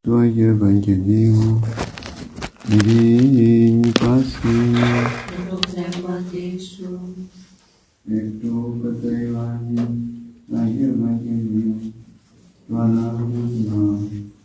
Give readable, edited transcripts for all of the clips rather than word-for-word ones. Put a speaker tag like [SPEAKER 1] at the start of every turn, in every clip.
[SPEAKER 1] του Αγίου Ευαγγελίου, ειρήνη πάση.
[SPEAKER 2] Και το πνεύματι σου.
[SPEAKER 1] Εκ του κατά Ιωάννη, Αγίου Ευαγγελίου, του ανάγνωσμα,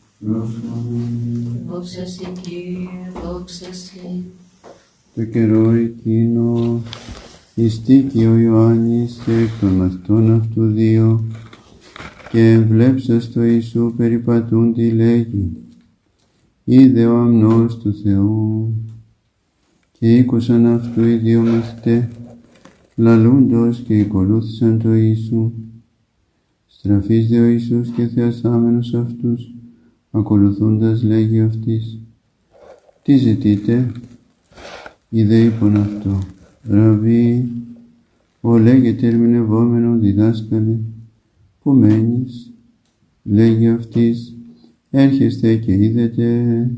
[SPEAKER 1] πρόσφωνη.
[SPEAKER 2] Δόξα σε Κύριε, δόξα σε.
[SPEAKER 1] Το καιρό εκείνο, ειστήκει ο Ιωάννης και εκ των μαθητών αυτού δύο, και βλέψας το Ιησού περιπατούντι λέγει, είδε ο αμνός του Θεού, και ήκουσαν αυτού οι δύο μαθητές, λαλούντος και ακολούθησαν το Ιησού. Στραφής δε ο Ιησούς και θεασάμενος αυτούς, ακολουθούντας λέγει αυτοίς, τι ζητείτε? Είδε είπον αυτό, Ραβί, ο λέγεται ερμηνευόμενο διδάσκαλε, που μένεις? Λέγει αυτής, έρχεστε και είδετε.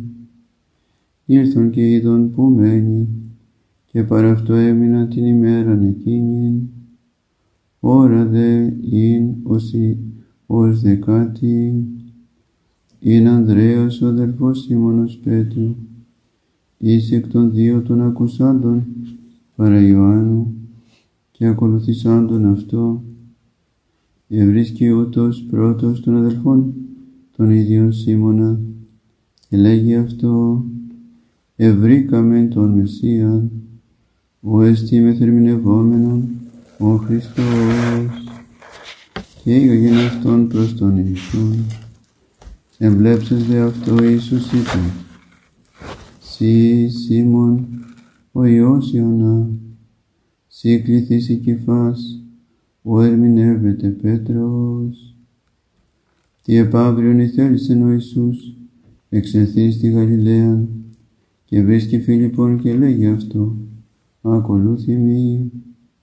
[SPEAKER 1] Ήλθον και είδον που μένει, και παρά αυτό έμεινα την ημέραν εκείνην. Ώρα δε ειν ως δεκάτη, ειν Ανδρέας ο αδελφός Σίμωνος Πέτρου, εις εκ των δύο των ακουσάντων παρά Ιωάννου, και ακολουθήσαντον αυτό, ευρίσκει ούτως πρώτος των αδελφών των ίδιων Σίμωνα, και λέγει αυτό, ευρήκαμε τον Μεσσίαν, ο εστί μεθερμηνευόμενον, ο Χριστός. Καιήγαγεν αυτόν προς τον Ιησούν. Εμπλέψες δε αυτό Ιησούς είπε, σύ Σίμων, ο Υιός Ιωνά, σύ κληθείς η Κηφάς, ο ερμηνεύεται Πέτρος. Τι επαύριον ηθέλησεν ο Ιησούς, εξελθεί στη Γαλιλαία, και βρίσκει Φίλιππον και λέγει αυτό, ακολούθει μη.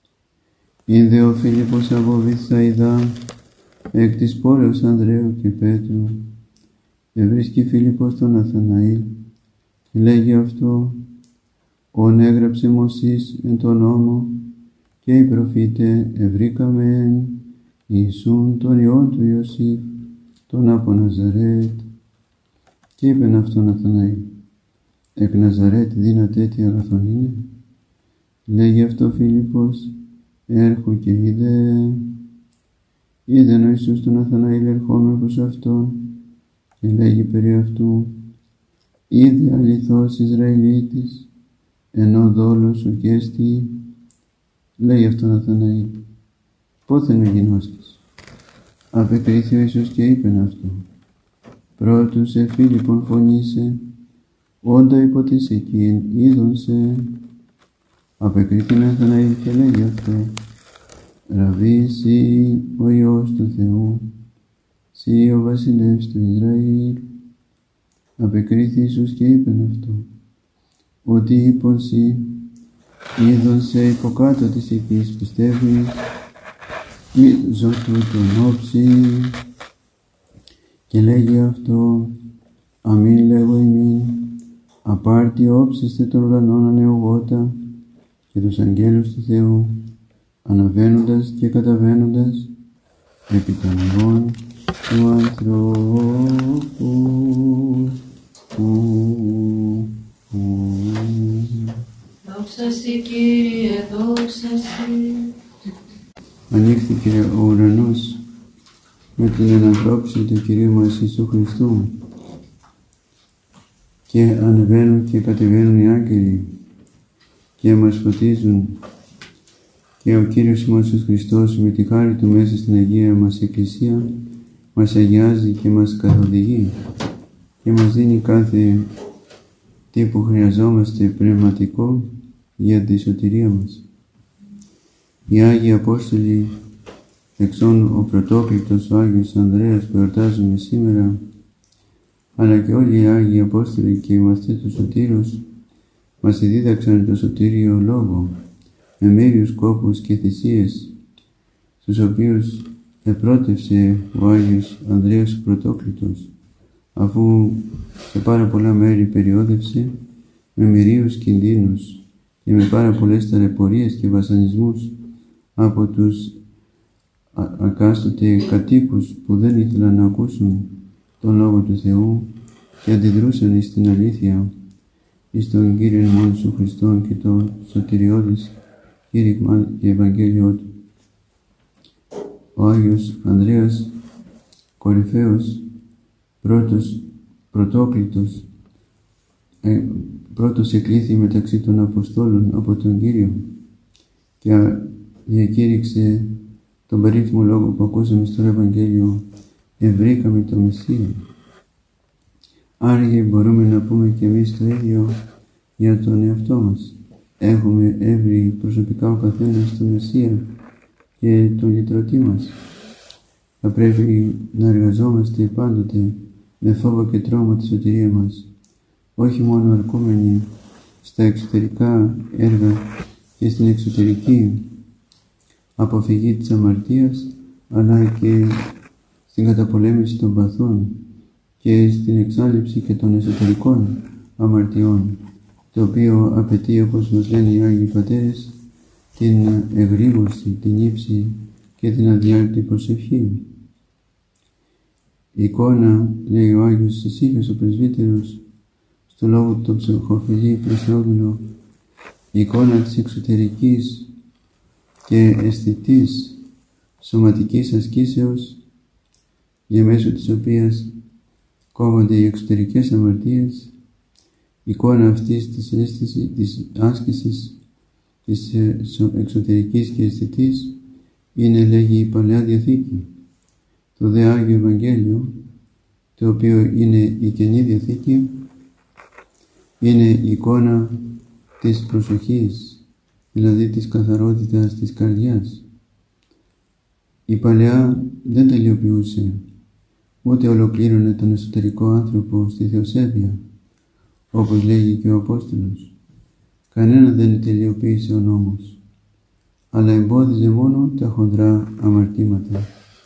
[SPEAKER 1] Είδε ο Φίλιππος από Βηθσαϊδά, εκ της πόλεως Ανδρέου και Πέτρου, και βρίσκει Φίλιππος τον Ναθαναήλ, και λέγει αυτό, ον έγραψε Μωσής εν τον νόμο, και οι προφήτε ευρήκαμεν Ιησούν τον Υιόν του Ιωσήφ, τον από Ναζαρέτ. Και είπεν αυτόν Ναθαναήλ, εκ Ναζαρέτ δύναται τι αγαθόν είναι? Λέγει αυτό Φίλιππος, έρχου και είδε. Είδεν ο Ιησούς τον Ναθαναήλ ερχόμενο προς αυτόν, και λέγει περί αυτού, είδε αληθώς Ισραηλίτης, ενώ δόλος ο κέστη. Λέει αυτό Ναθαναήλ, πόθεν με γινώσκεις? Απεκρίθη ο Ιησούς και είπεν αυτό, πρώτους Φίλιππον φωνήσε, όντα υπό της εκείν είδον σε. Απεκρίθη Ναθαναήλ και λέγει αυτό, Ραβί, σύ ο Υιός του Θεού, σύ ο βασιλεύς του Ισραήλ. Απεκρίθη Ιησούς και είπεν αυτό, ότι είπον σύ, είδον σε υποκάτω της οικής πιστεύεις, μη ζωτού τον όψη. Και λέγει αυτό, αμήν λέγω ημίν, απάρτη όψιστε των ουρανών ανεωγότα, και τους αγγέλους του Θεού, αναβαίνοντας και καταβαίνοντας επί των ουρών του ανθρώπου.
[SPEAKER 2] Δόξα σε Κύριε, δόξα σε.
[SPEAKER 1] Ανοίχθηκε ο ουρανός με την ανατρόψη του Κυρίου μας Ιησού Χριστού, και ανεβαίνουν και κατεβαίνουν οι άγγελοι και μας φωτίζουν, και ο Κύριος μας Ιησούς Χριστός με τη χάρη Του μέσα στην Αγία μας Εκκλησία μας αγιάζει και μας καθοδηγεί και μας δίνει κάθε τι που χρειαζόμαστε πνευματικό για τη σωτηρία μας. Οι Άγιοι Απόστολοι, εξών ο πρωτόκλητος ο Άγιος Ανδρέας που εορτάζουμε σήμερα, αλλά και όλοι οι Άγιοι Απόστολοι και οι μαθητές του Σωτήρους, μας δίδαξαν το σωτήριο λόγο με μύριους κόπους και θυσίες, στους οποίους επρότευσε ο Άγιος Ανδρέας ο πρωτόκλητος, αφού σε πάρα πολλά μέρη περιόδευσε με μυρίους κινδύνους και με πάρα πολλές ταλαιπωρίες και βασανισμούς από τους ακάστοτε κατοίκους που δεν ήθελαν να ακούσουν τον Λόγο του Θεού και αντιδρούσαν εις την αλήθεια, εις τον Κύριον ημών Ιησού Χριστόν και το σωτηριώδης κήρυγμα και Ευαγγέλιό του. Ο Άγιος Ανδρέας, κορυφαίος, πρωτόκλητος, πρώτος εκλήθη μεταξύ των Αποστόλων από τον Κύριο και διακήρυξε τον περίφημο λόγο που ακούσαμε στο Ευαγγέλιο, ευρήκαμε το Μεσσία. Άρα μπορούμε να πούμε και εμείς το ίδιο για τον εαυτό μας. Έχουμε έβρει προσωπικά ο καθένας τον Μεσσία και τον λυτρωτή μας. Θα πρέπει να εργαζόμαστε πάντοτε με φόβο και τρόμο τη σωτηρία μας, όχι μόνο αρκούμενοι στα εξωτερικά έργα και στην εξωτερική αποφυγή της αμαρτίας, αλλά και στην καταπολέμηση των παθών και στην εξάλληψη και των εσωτερικών αμαρτιών, το οποίο απαιτεί, όπως μας λένε οι Άγιοι Πατέρες, την εγρήγορση, την ύψη και την αδιάλειπτη προσευχή. Η εικόνα, λέει ο Άγιος Ησύχιος ο Πρεσβύτερος, στο λόγο του ψυχοφιλή Χριστόδουλο, η εικόνα της εξωτερικής και αισθητής σωματικής ασκήσεως, για μέσω της οποίας κόβονται οι εξωτερικές αμαρτίες, η εικόνα αυτής της άσκησης της εξωτερικής και αισθητής είναι, λέγει, η Παλαιά Διαθήκη. Το δε Άγιο Ευαγγέλιο, το οποίο είναι η Καινή Διαθήκη, είναι η εικόνα της προσοχής, δηλαδή της καθαρότητας της καρδιάς. Η Παλαιά δεν τελειοποιούσε, ούτε ολοκλήρωνε τον εσωτερικό άνθρωπο στη θεοσέβεια, όπως λέγει και ο Απόστολος. Κανένα δεν τελειοποίησε ο νόμος, αλλά εμπόδιζε μόνο τα χοντρά αμαρτήματα.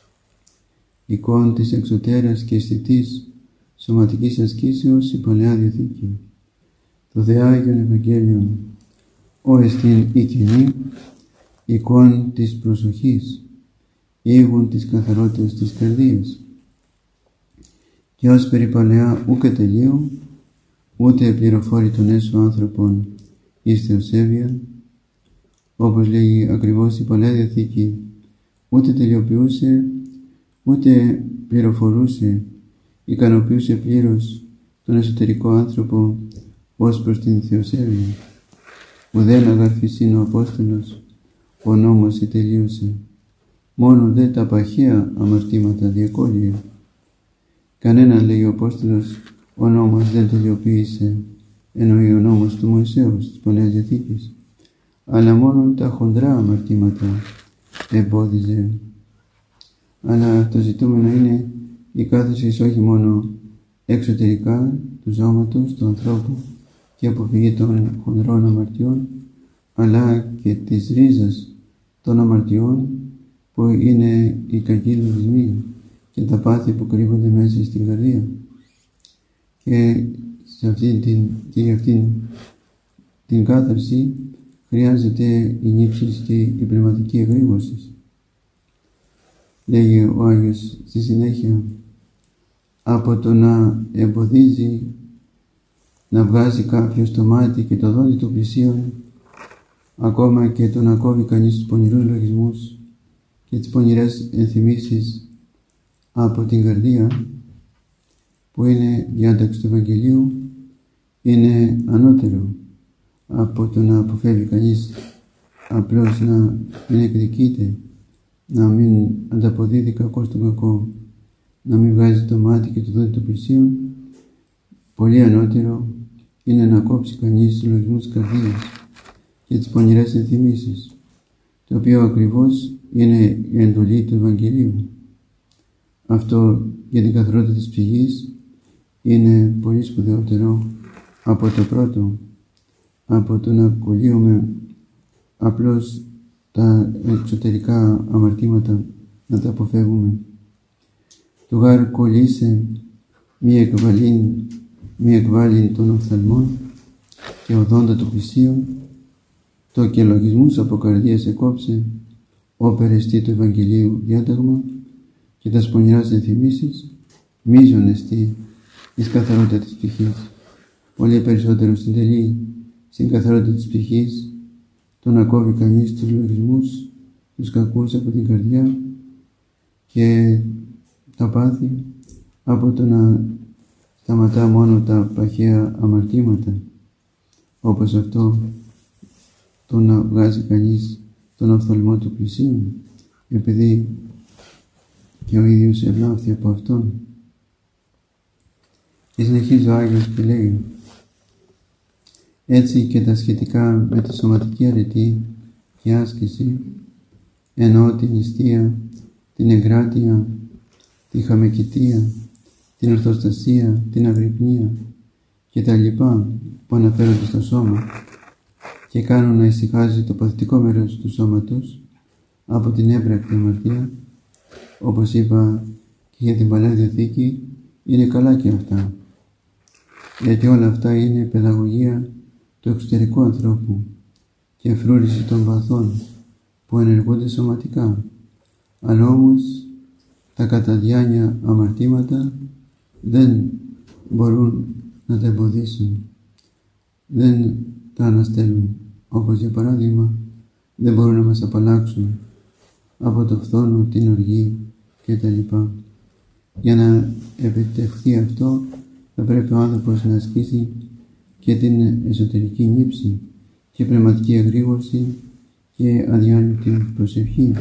[SPEAKER 1] Εικόν της εξωτέρας και αισθητής σωματικής ασκήσεως η Παλαιά Διαθήκη. Το δε Άγιον Ευαγγέλιον, ο εστίν η Καινή, εικόν της προσοχής, ήγουν της καθαρότητας της καρδίας. Και ως περί Παλαιά ούκε τελείω, ούτε πληροφόρει τον έσω άνθρωπον εις θεοσέβεια, όπως λέγει ακριβώς η Παλαιά Διαθήκη, ούτε τελειοποιούσε, ούτε πληροφορούσε, ικανοποιούσε πλήρως τον εσωτερικό άνθρωπο ως προς την θεοσέβεια. Ουδέν αγαρφής είναι ο Απόστολος, ο νόμος τελείωσε, μόνο δε τα παχαία αμαρτήματα διακόλλησε. Κανένα, λέει ο Απόστολος, ο νόμος δεν τελειοποίησε, εννοεί ο νόμος του Μωυσέως της Παλαιάς Διαθήκης, αλλά μόνο τα χοντρά αμαρτήματα εμπόδιζε. Αλλά το ζητούμενο είναι η κάθεση όχι μόνο εξωτερικά του σώματος, του ανθρώπου και αποφυγή των χοντρών αμαρτιών, αλλά και της ρίζας των αμαρτιών που είναι οι κακοί λογισμοί και τα πάθη που κρύβονται μέσα στην καρδία. Και για αυτήν την κάθαρση χρειάζεται η νύψη και η πνευματική εγρήγορση. Λέγει ο Άγιος στη συνέχεια, από το να εμποδίζει να βγάζει κάποιος το μάτι και το δόντι του πλησίον, ακόμα και το να κόβει κανείς τους πονηρούς λογισμούς και τις πονηρές ενθυμίσεις από την καρδία, που είναι διάταξη του Ευαγγελίου, είναι ανώτερο από το να αποφεύγει κανείς απλώς να μην εκδικείται, να μην ανταποδίδει κακό στον κακό, να μην βγάζει το μάτι και το δόντι του πλησίον. Πολύ ανώτερο είναι να κόψει κανείς τους λογισμούς της καρδίας και τις πονηρές ενθυμίσεις, το οποίο ακριβώς είναι η εντολή του Ευαγγελίου. Αυτό για την καθαρότητα της ψυχής είναι πολύ σπουδαιότερο από το πρώτο, από το να κολλείουμε απλώς τα εξωτερικά αμαρτήματα, να τα αποφεύγουμε. Το γάρ κολλήσε μη εκβάλλην των οφθαλμών και οδόντα του πλησίον, το και λογισμούς από καρδίας εκόψε, όπερ εστί του Ευαγγελίου διάταγμα και τα σπονηράς ενθυμίσεις, μείζον εστί εις καθαρότητα της ψυχής. Πολύ περισσότερο συντελεί στην καθαρότητα της ψυχής το να κόβει κανείς τους λογισμούς, τους κακούς από την καρδιά και τα πάθη, από το να σταματά μόνο τα παχαία αμαρτήματα, όπως αυτό το να βγάζει κανείς τον οφθαλμό του πλησίον, επειδή και ο ίδιος ευλάβθη από αυτόν. Και συνεχίζει ο Άγιος και λέει: έτσι και τα σχετικά με τη σωματική αρετή και άσκηση, εννοώ την νηστεία, την εγκράτεια, τη χαμεκητία, την ορθοστασία, την αγρυπνία και τα λοιπά που αναφέρονται στο σώμα και κάνουν να ησυχάζει το παθητικό μέρος του σώματος από την έμπρακτη αμαρτία, όπως είπα και για την Παλαιά Διαθήκη, είναι καλά και αυτά, γιατί όλα αυτά είναι παιδαγωγία του εξωτερικού ανθρώπου και φρούρηση των παθών που ενεργούνται σωματικά, αλλά όμως τα καταδιάνια αμαρτήματα δεν μπορούν να τα εμποδίσουν, δεν τα αναστέλουν, όπως για παράδειγμα δεν μπορούν να μας απαλλάξουν από το φθόνο, την οργή κτλ. Για να επιτευχθεί αυτό θα πρέπει ο άνθρωπος να ασκήσει και την εσωτερική νύψη και πνευματική εγρήγορση και αδιάνυτη προσευχή.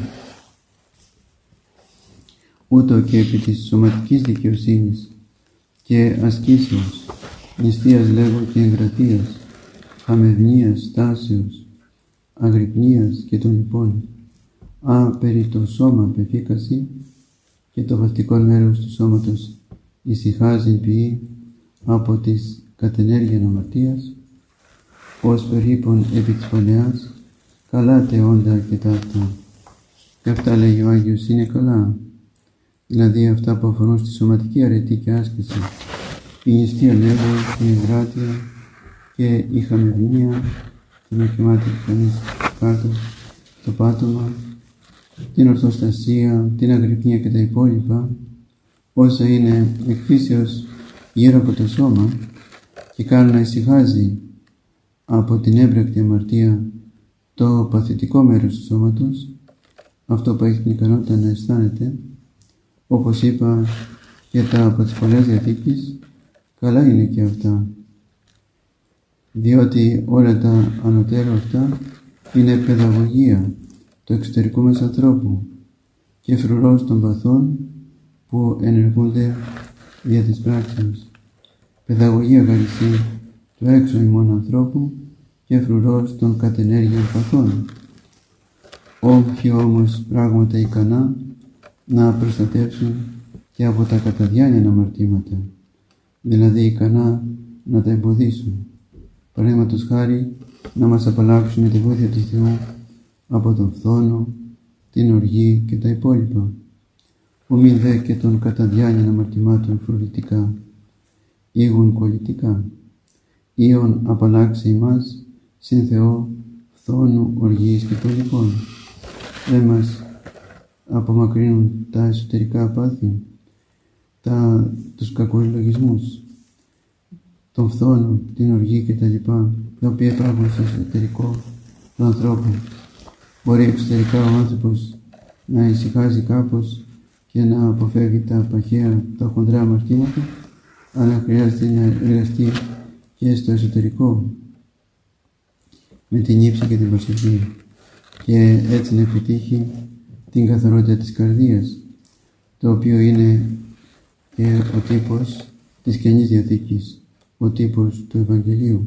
[SPEAKER 1] Ούτω και επί της σωματικής δικαιοσύνης και ασκήσεως, νηστείας λέγω και εγκρατείας, χαμευνίας, στάσεως, αγρυπνίας και των λοιπών, περί το σώμα πεφύκαση και το βαστικό μέρος του σώματος ησυχάζει ποιή από της κατενέργειαν αμαρτίας, ως περίπων επί της Παλαιάς, καλά τεόντα και τα αυτά. Και αυτά, λέγει ο Άγιος, είναι καλά. Δηλαδή αυτά που αφορούν στη σωματική αρετή και άσκηση. Η νηστεία λέγω, η εγκράτεια και η χαμευνία, το να κοιμάται κανείς κάτω, το πάτωμα, την ορθοστασία, την αγρυπνία και τα υπόλοιπα, όσα είναι εκ φύσεως γύρω από το σώμα και κάνουν να ησυχάζει από την έμπρακτη αμαρτία το παθητικό μέρος του σώματος, αυτό που έχει την ικανότητα να αισθάνεται, όπως είπα για τα από τις Παλαιάς Διαθήκης, καλά είναι και αυτά, διότι όλα τα ανωτέρω αυτά είναι παιδαγωγία του εξωτερικού μας ανθρώπου και φρουρός των παθών που ενεργούνται δια της πράξης. Παιδαγωγία γαρισί του έξω ημών ανθρώπου και φρουρός των κατενέργειων παθών. Όποιοι όμως πράγματα ικανά να προστατεύσουν και από τα καταδιάνια αμαρτήματα, δηλαδή ικανά να τα εμποδίσουν. Παραδείγματος χάρη, να μας απαλλάξουν με τη βοήθεια του Θεού από τον φθόνο, την οργή και τα υπόλοιπα. Ομοίν δε και των καταδιάνιων αμαρτημάτων φρουρητικά, ήγων κολλητικά, ήων απαλλάξει ημάς συν Θεό φθόνου, οργής και των λοιπών. Δεν μας απομακρύνουν τα εσωτερικά πάθη, τους κακούς λογισμούς, τον φθόνο, την οργή και τα λοιπά, τα οποία υπάρχουν στο εσωτερικό του ανθρώπου. Μπορεί εξωτερικά ο άνθρωπος να ησυχάζει κάπως και να αποφεύγει τα παχαία, τα χοντρά αμαρτήματα, αλλά χρειάζεται να εργαστεί και στο εσωτερικό με την ύψη και την προσευχή και έτσι να επιτύχει την καθαρότητα της καρδίας, το οποίο είναι και ο τύπος της Καινής Διαθήκης, ο τύπος του Ευαγγελίου.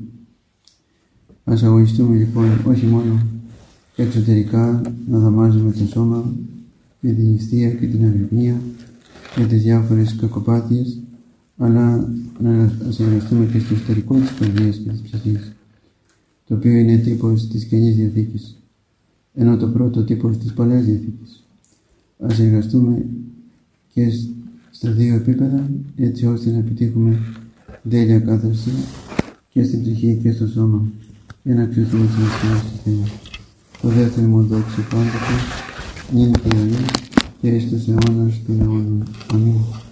[SPEAKER 1] Ας αγωνιστούμε λοιπόν όχι μόνο εξωτερικά να δαμάζουμε το σώμα με την νηστεία και την αγρυπνία και τις διάφορες κακοπάθειες, αλλά να εργαστούμε και στο εσωτερικό της καρδίας και της ψυχής, το οποίο είναι τύπος της Καινής Διαθήκης, ενώ το πρώτο τύπος της Παλαιάς Διαθήκης. Ας εργαστούμε και στα δύο επίπεδα, έτσι ώστε να επιτύχουμε τέλεια κάθαρση και στην ψυχή και στο σώμα, για να αξιωθούμε τις μυστικές του Θεού. Το δεύτερο μου δόξα πάντοτε, νυν και αεί και εις τους αιώνας των αιώνων. Αμήν.